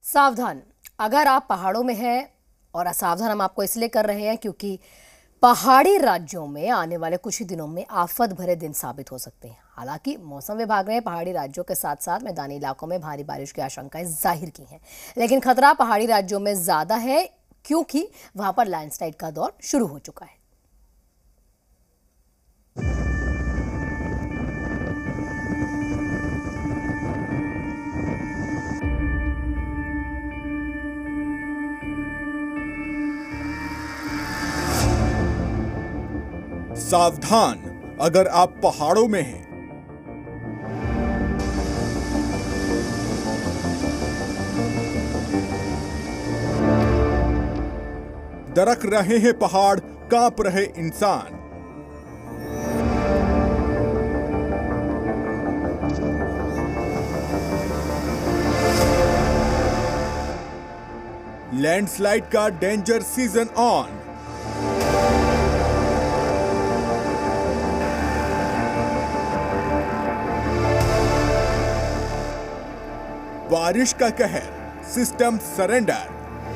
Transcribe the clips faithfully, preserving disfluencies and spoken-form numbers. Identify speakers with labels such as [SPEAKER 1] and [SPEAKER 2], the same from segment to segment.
[SPEAKER 1] सावधान अगर आप पहाड़ों में हैं, और असावधान हम आपको इसलिए कर रहे हैं क्योंकि पहाड़ी राज्यों में आने वाले कुछ ही दिनों में आफत भरे दिन साबित हो सकते हैं। हालांकि मौसम विभाग ने पहाड़ी राज्यों के साथ साथ मैदानी इलाकों में भारी बारिश की आशंकाएं जाहिर की हैं, लेकिन खतरा पहाड़ी राज्यों में ज्यादा है क्योंकि वहां पर लैंडस्लाइड का दौर शुरू हो चुका है।
[SPEAKER 2] सावधान अगर आप पहाड़ों में हैं। दरक रहे हैं पहाड़, कांप रहे इंसान। लैंडस्लाइड का डेंजर सीजन ऑन। बारिश का कहर, सिस्टम सरेंडर।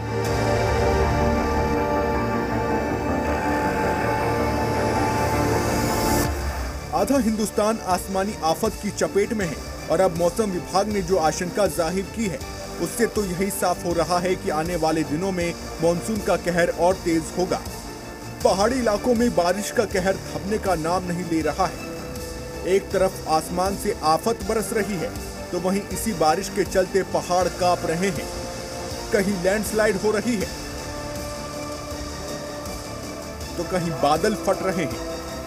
[SPEAKER 2] आधा हिंदुस्तान आसमानी आफत की चपेट में है और अब मौसम विभाग ने जो आशंका जाहिर की है उससे तो यही साफ हो रहा है कि आने वाले दिनों में मानसून का कहर और तेज होगा। पहाड़ी इलाकों में बारिश का कहर थमने का नाम नहीं ले रहा है। एक तरफ आसमान से आफत बरस रही है तो वहीं इसी बारिश के चलते पहाड़ कांप रहे हैं। कहीं लैंडस्लाइड हो रही है तो कहीं बादल फट रहे हैं।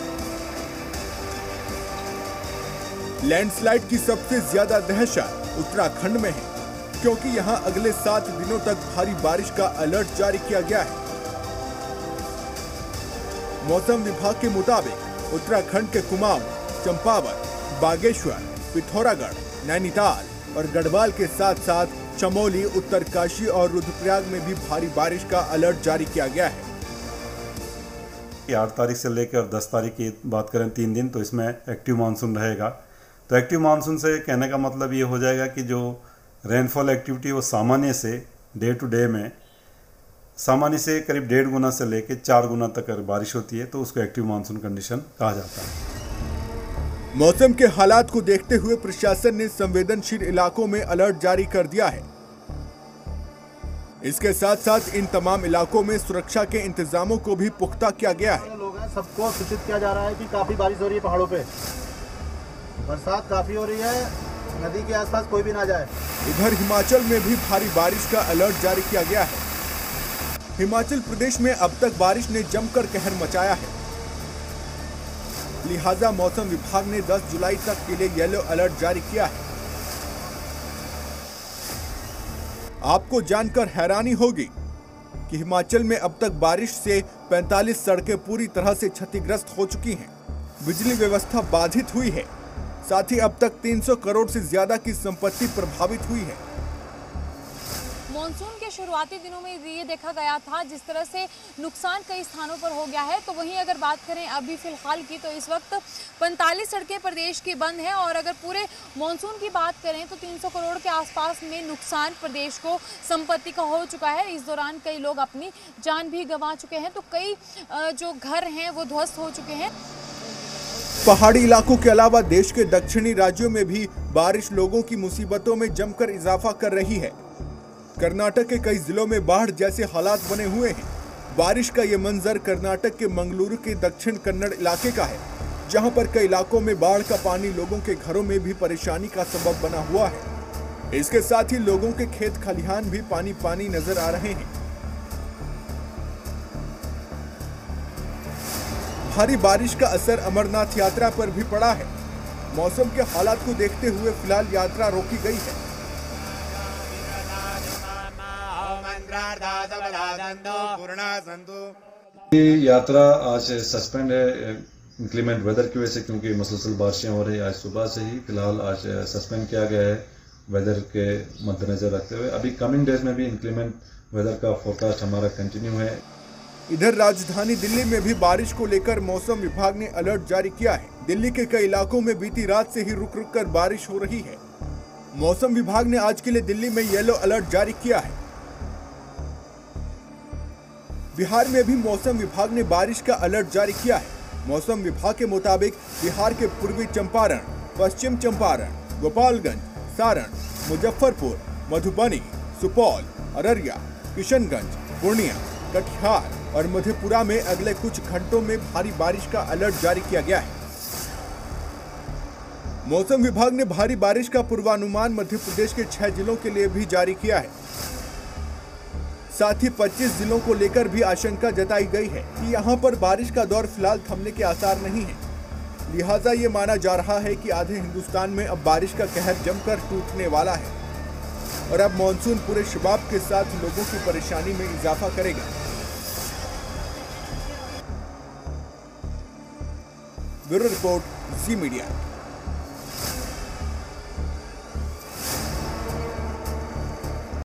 [SPEAKER 2] लैंडस्लाइड की सबसे ज्यादा दहशत उत्तराखंड में है क्योंकि यहां अगले सात दिनों तक भारी बारिश का अलर्ट जारी किया गया है। मौसम विभाग के मुताबिक उत्तराखंड के कुमाऊं, चंपावत, बागेश्वर, पिथौरागढ़, नैनीताल और गढ़वाल के साथ साथ चमोली, उत्तरकाशी और रुद्रप्रयाग में भी भारी बारिश का अलर्ट जारी किया गया है।
[SPEAKER 3] आठ तारीख से लेकर दस तारीख की बात करें, तीन दिन तो इसमें एक्टिव मानसून रहेगा। तो एक्टिव मानसून से कहने का मतलब ये हो जाएगा कि जो रेनफॉल एक्टिविटी वो सामान्य से डे टू डे में सामान्य से करीब डेढ़ गुना से लेकर चार गुना तक अगर बारिश होती है तो उसको एक्टिव मानसून कंडीशन कहा जाता है।
[SPEAKER 2] मौसम के हालात को देखते हुए प्रशासन ने संवेदनशील इलाकों में अलर्ट जारी कर दिया है। इसके साथ साथ इन तमाम इलाकों में सुरक्षा के इंतजामों को भी पुख्ता किया गया है।
[SPEAKER 4] लोग हैं, सबको सूचित किया जा रहा है कि काफी बारिश हो रही है, पहाड़ों पे बरसात काफी हो रही है, नदी के आसपास कोई भी ना जाए।
[SPEAKER 2] इधर हिमाचल में भी भारी बारिश का अलर्ट जारी किया गया है। हिमाचल प्रदेश में अब तक बारिश ने जमकर कहर मचाया है, लिहाजा मौसम विभाग ने दस जुलाई तक के लिए येलो अलर्ट जारी किया है। आपको जानकर हैरानी होगी कि हिमाचल में अब तक बारिश से पैंतालीस सड़कें पूरी तरह से क्षतिग्रस्त हो चुकी हैं। बिजली व्यवस्था बाधित हुई है, साथ ही अब तक तीन सौ करोड़ से ज्यादा की संपत्ति प्रभावित हुई है।
[SPEAKER 5] मॉनसून के शुरुआती दिनों में ये देखा गया था जिस तरह से नुकसान कई स्थानों पर हो गया है, तो वहीं अगर बात करें अभी फिलहाल की तो इस वक्त पैंतालीस सड़कें प्रदेश की बंद हैं और अगर पूरे मॉनसून की बात करें तो तीन सौ करोड़ के आसपास में नुकसान प्रदेश को संपत्ति का हो चुका है। इस दौरान कई लोग अपनी जान भी गंवा चुके हैं, तो कई जो घर हैं वो ध्वस्त हो चुके हैं।
[SPEAKER 2] पहाड़ी इलाकों के अलावा देश के दक्षिणी राज्यों में भी बारिश लोगों की मुसीबतों में जमकर इजाफा कर रही है। कर्नाटक के कई जिलों में बाढ़ जैसे हालात बने हुए हैं। बारिश का ये मंजर कर्नाटक के मंगलुरु के दक्षिण कन्नड़ इलाके का है, जहां पर कई इलाकों में बाढ़ का पानी लोगों के घरों में भी परेशानी का सबब बना हुआ है। इसके साथ ही लोगों के खेत खलिहान भी पानी पानी नजर आ रहे हैं। भारी बारिश का असर अमरनाथ यात्रा पर भी पड़ा है। मौसम के हालात को देखते हुए फिलहाल यात्रा रोकी गई है।
[SPEAKER 3] ये यात्रा आज सस्पेंड है इंक्लीमेंट वेदर की वजह से, क्योंकि मुसलसल बारिशें हो रही है आज सुबह से ही। फिलहाल आज सस्पेंड किया गया है वेदर के मद्देनजर रखते हुए। अभी कमिंग डेज में भी इंक्लीमेंट वेदर का फोरकास्ट हमारा कंटिन्यू है।
[SPEAKER 2] इधर राजधानी दिल्ली में भी बारिश को लेकर मौसम विभाग ने अलर्ट जारी किया है। दिल्ली के कई इलाकों में बीती रात से ही रुक रुक कर बारिश हो रही है। मौसम विभाग ने आज के लिए दिल्ली में येलो अलर्ट जारी किया है। बिहार में भी मौसम विभाग ने बारिश का अलर्ट जारी किया है। मौसम विभाग के मुताबिक बिहार के पूर्वी चंपारण, पश्चिम चंपारण, गोपालगंज, सारण, मुजफ्फरपुर, मधुबनी, सुपौल, अररिया, किशनगंज, पूर्णिया, कटिहार और मधेपुरा में अगले कुछ घंटों में भारी बारिश का अलर्ट जारी किया गया है। मौसम विभाग ने भारी बारिश का पूर्वानुमान मध्य प्रदेश के छह जिलों के लिए भी जारी किया है। साथ ही पच्चीस जिलों को लेकर भी आशंका जताई गई है कि यहां पर बारिश का दौर फिलहाल थमने के आसार नहीं है। लिहाजा ये माना जा रहा है कि आधे हिंदुस्तान में अब बारिश का कहर जमकर टूटने वाला है और अब मानसून पूरे शबाब के साथ लोगों की परेशानी में इजाफा करेगा। Bureau report, Zee media.